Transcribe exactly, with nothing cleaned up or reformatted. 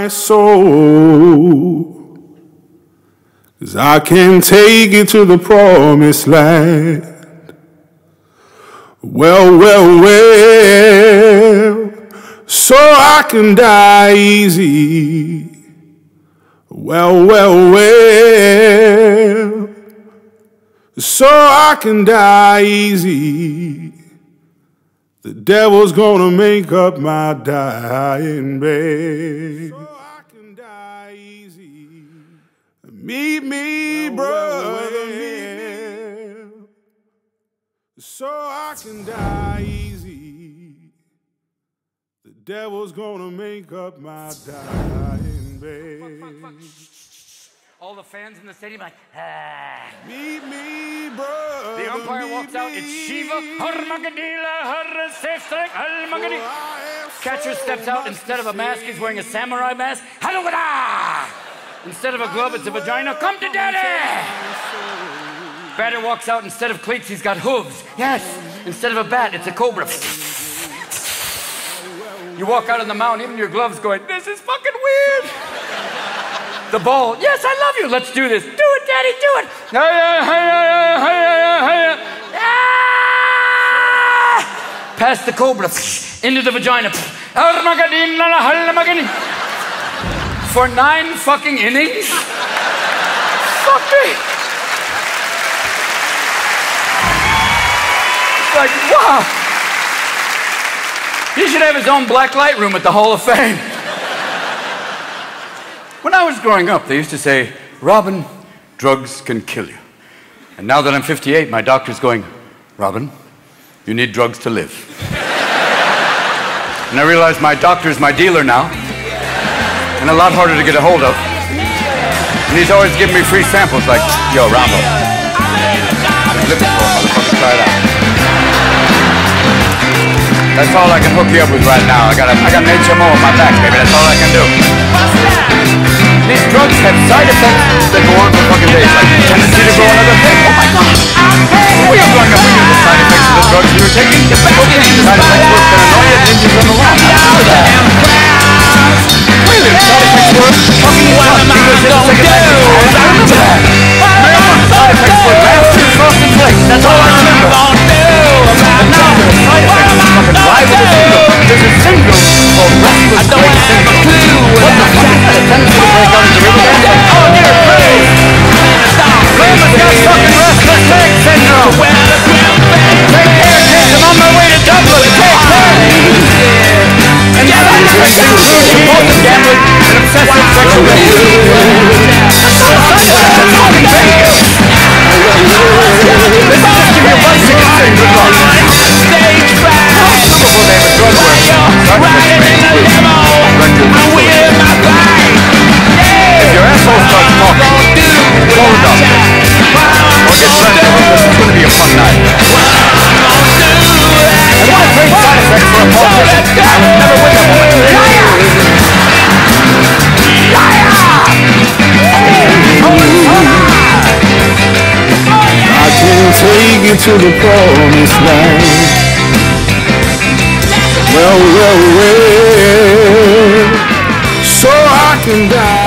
my soul, 'cause I can take it to the promised land. Well, well, well, so I can die easy. Well, well, well, so I can die easy. The devil's gonna make up my dying bed. So I can die easy. Meet me, well, brother, meet me. So I can die easy. The devil's gonna make up my dying bed. Fuck, fuck, fuck. All the fans in the stadium like, ah. Meet me, brother. The umpire walks out. It's Shiva. Catcher steps out. Instead of a mask, he's wearing a samurai mask. Instead of a glove, it's a vagina. Come to daddy. Batter walks out. Instead of cleats, he's got hooves. Yes. Instead of a bat, it's a cobra. You walk out on the mound, even your gloves going, this is fucking weird. The ball, yes, I love you. Let's do this. Do it, daddy, do it. Ah! Past the cobra, into the vagina. For nine fucking innings? Fuck me. Like, wow. He should have his own black light room at the Hall of Fame. When I was growing up, they used to say, Robin, drugs can kill you. And now that I'm fifty-eight, my doctor's going, Robin, you need drugs to live. And I realize my doctor's my dealer now, and a lot harder to get a hold of. And he's always giving me free samples like, yo, Rambo. Looking for a motherfucker, try it out. That's all I can hook you up with right now. I got, a, I got an H M O on my back, baby. That's all I can do. These drugs have side effects that go on for fucking days, like tendency to grow another thing. Oh my God! We are growing up, we knew the side effects of the drugs we were taking. Get back okay. The side effects were paranoia, ninjas on the lawn. Remember that. Really, the side effects were fucking wild because they don't take it. I remember that. Remember the side effects were laughter, frosted flakes. That's all I remember. But now the side effects are fucking rival the single. There's a single called Restless Leg Syndrome. What the fuck is that? A tendency to break out into river dance? Like, oh, dear please! Grandma's got fucking Restless Leg Syndrome! Take care, kids, I'm on my way to Dublin! Take care! And the side effects include compulsive gambling and obsessive sexual behavior. That's not a side effect, that's fucking Vegas! This is just give you a bicycle and say good luck. Before they have a drug work, start to make me include if your asshole starts talking, call the doctor. Or get friends over because it's going to be a fun night. And what a great side effect for a politician. I would never win that woman. I can take you to the promised land. Well, well, well, so I can die.